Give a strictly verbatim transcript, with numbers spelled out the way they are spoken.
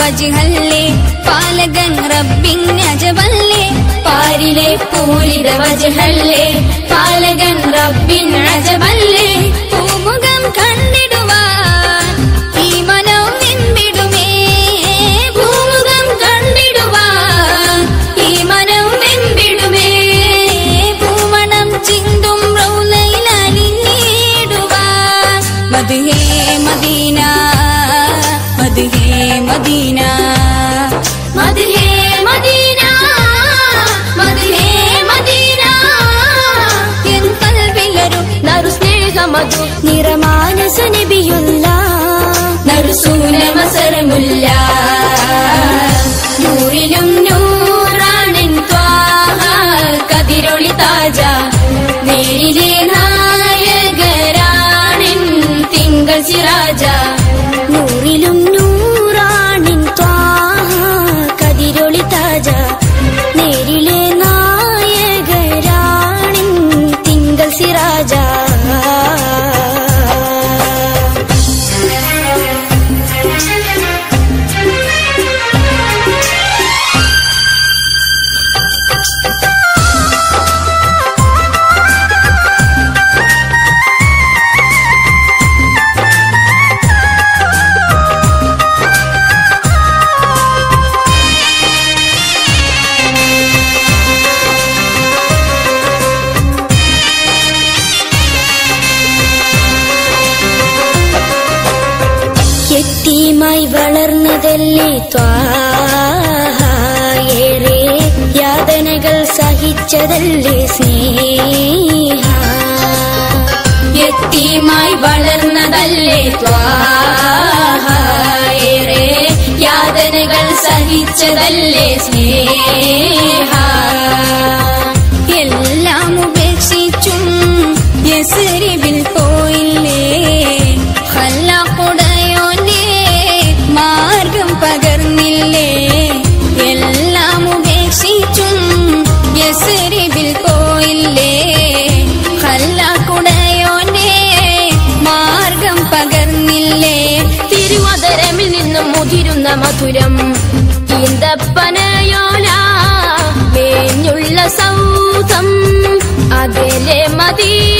വജ്ഹല്ലേ പാലകൻ റബ്ബിൻ അജബല്ലേ പാരിലെ പൂരിത വജ്ഹല്ലേ പാലകൻ റബ്ബിൻ അജബല്ലേ പൂമുഖം കണ്ടിടുവാൻ ഈ മനം വെമ്പിടുമേ പൂമുഖം കണ്ടിടുവാൻ ഈ മനം വെമ്പിടുമേ പൂമണം ചിന്തും റൗലയിൽ അലിഞ്ഞിടുവാൻ മദ്ഹേ മദീന മദ്ഹേ മദീന മദ്ഹേ മദീന മദ്ഹേ മദീന എൻ ഖൽബിലൊരു നറു സ്നേഹമധു നിറമാനസ നബിയുള്ള നറുസൂന മസരമുല്ല നൂറിലും നൂറാണെൻ ത്വാഹ കതിരൊളി താജ നേരിലെ നായകരാണെൻ തിങ്കൾ സിറാജ നൂറിലും നൂറാണിൻ ത്വാഹ കതിരൊളി താജ നേരിലെ നായകരാണിൻ തിങ്കൾ സിറാജ യതീമായി വളർന്നതല്ലേ ത്വാഹ ഏറെ യാതനകൾ സഹിച്ചതല്ലേ സ്നേഹ യതീമായി വളർന്നതല്ലേ ത്വാഹ ഏറെ യാതനകൾ സഹിച്ചതല്ലേ സ്നേഹ എല്ലാം ഉപേക്ഷിച്ചും യസ്രിബിൽ പോയില്ലേ ഖല്ലാഖുടയോന്റെ മാർഗം പകർന്നില്ലേ എല്ലാം ഉപേക്ഷിച്ചും യസ്രിബിൽ പോയില്ലേ ഖല്ലാഖുടയോന്റെ മാർഗം പകർന്നില്ലേ തിരുവതരമിൽ നിന്നും മുതിരുന്ന മധുരം ഈന്തപ്പനയോല മേഞ്ഞുള്ള സൗധം അകലെ മദീന